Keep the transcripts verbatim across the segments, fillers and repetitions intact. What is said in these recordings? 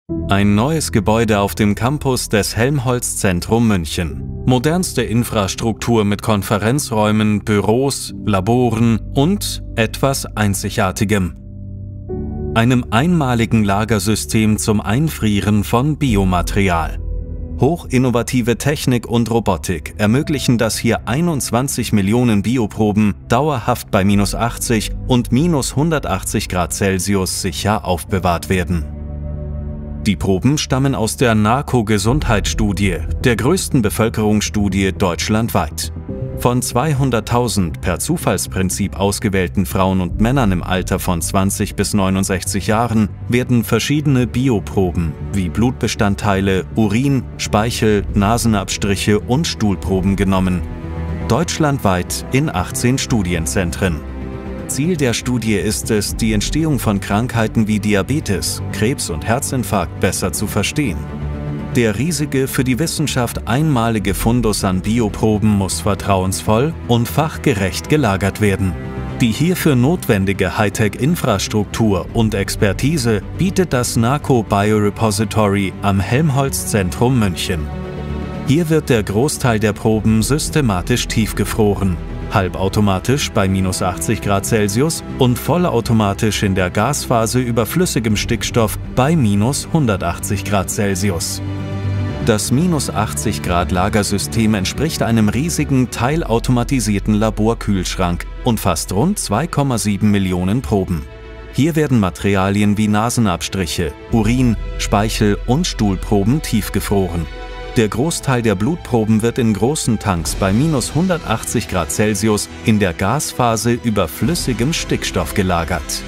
Ein neues Gebäude auf dem Campus des Helmholtz-Zentrum München. Modernste Infrastruktur mit Konferenzräumen, Büros, Laboren und etwas Einzigartigem. Einem einmaligen Lagersystem zum Einfrieren von Biomaterial. Hochinnovative Technik und Robotik ermöglichen, dass hier einundzwanzig Millionen Bioproben dauerhaft bei minus achtzig und minus hundertachtzig Grad Celsius sicher aufbewahrt werden. Die Proben stammen aus der NARCO-Gesundheitsstudie, der größten Bevölkerungsstudie deutschlandweit. Von zweihunderttausend per Zufallsprinzip ausgewählten Frauen und Männern im Alter von zwanzig bis neunundsechzig Jahren werden verschiedene Bioproben wie Blutbestandteile, Urin, Speichel, Nasenabstriche und Stuhlproben genommen. Deutschlandweit in achtzehn Studienzentren. Ziel der Studie ist es, die Entstehung von Krankheiten wie Diabetes, Krebs und Herzinfarkt besser zu verstehen. Der riesige, für die Wissenschaft einmalige Fundus an Bioproben muss vertrauensvoll und fachgerecht gelagert werden. Die hierfür notwendige Hightech-Infrastruktur und Expertise bietet das NARCO Biorepository am Helmholtz-Zentrum München. Hier wird der Großteil der Proben systematisch tiefgefroren, halbautomatisch bei minus achtzig Grad Celsius und vollautomatisch in der Gasphase über flüssigem Stickstoff bei minus hundertachtzig Grad Celsius. Das minus achtzig Grad Lagersystem entspricht einem riesigen, teilautomatisierten Laborkühlschrank und fasst rund zwei Komma sieben Millionen Proben. Hier werden Materialien wie Nasenabstriche, Urin, Speichel und Stuhlproben tiefgefroren. Der Großteil der Blutproben wird in großen Tanks bei minus hundertachtzig Grad Celsius in der Gasphase über flüssigem Stickstoff gelagert.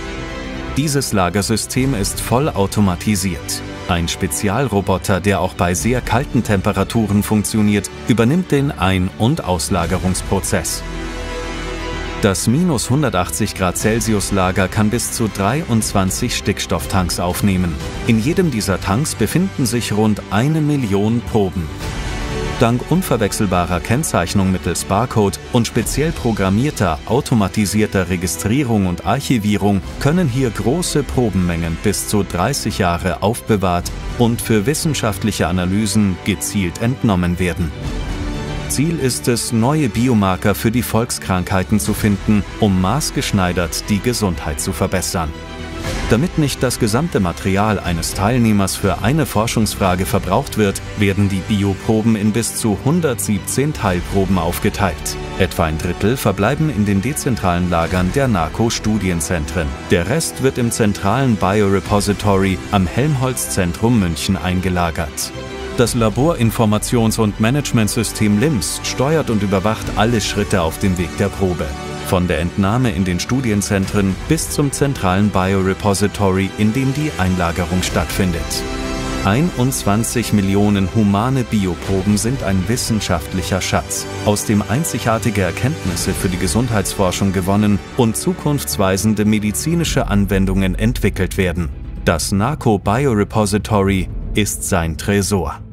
Dieses Lagersystem ist vollautomatisiert. Ein Spezialroboter, der auch bei sehr kalten Temperaturen funktioniert, übernimmt den Ein- und Auslagerungsprozess. Das minus hundertachtzig Grad Celsius Lager kann bis zu dreiundzwanzig Stickstofftanks aufnehmen. In jedem dieser Tanks befinden sich rund eine Million Proben. Dank unverwechselbarer Kennzeichnung mittels Barcode und speziell programmierter, automatisierter Registrierung und Archivierung können hier große Probenmengen bis zu dreißig Jahre aufbewahrt und für wissenschaftliche Analysen gezielt entnommen werden. Ziel ist es, neue Biomarker für die Volkskrankheiten zu finden, um maßgeschneidert die Gesundheit zu verbessern. Damit nicht das gesamte Material eines Teilnehmers für eine Forschungsfrage verbraucht wird, werden die Bioproben in bis zu hundertsiebzehn Teilproben aufgeteilt. Etwa ein Drittel verbleiben in den dezentralen Lagern der NARCO-Studienzentren. Der Rest wird im zentralen Biorepository am Helmholtz-Zentrum München eingelagert. Das Laborinformations- und Managementsystem LIMS steuert und überwacht alle Schritte auf dem Weg der Probe. Von der Entnahme in den Studienzentren bis zum zentralen Biorepository, in dem die Einlagerung stattfindet. einundzwanzig Millionen humane Bioproben sind ein wissenschaftlicher Schatz, aus dem einzigartige Erkenntnisse für die Gesundheitsforschung gewonnen und zukunftsweisende medizinische Anwendungen entwickelt werden. Das NARCO Biorepository ist sein Tresor.